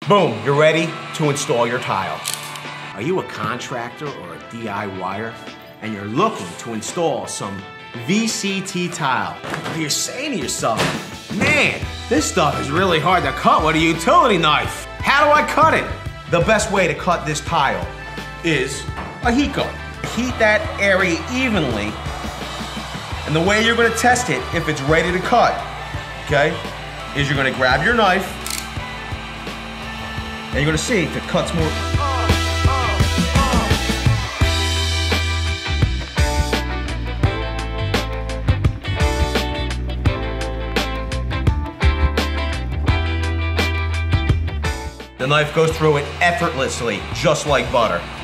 Boom, you're ready to install your tile. Are you a contractor or a DIYer and you're looking to install some VCT tile? Or you're saying to yourself, man, this stuff is really hard to cut with a utility knife. How do I cut it? The best way to cut this tile is a heat gun. Heat that area evenly, and the way you're gonna test it if it's ready to cut, okay, is you're gonna grab your knife, and you're gonna see if it cuts more. The knife goes through it effortlessly, just like butter.